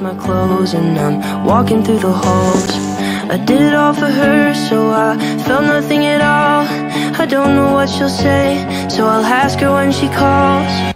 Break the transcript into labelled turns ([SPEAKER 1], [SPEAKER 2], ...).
[SPEAKER 1] my clothes and I'm walking through the halls. I did it all for her, so I felt nothing at all. I don't know what she'll say, so I'll ask her when she calls.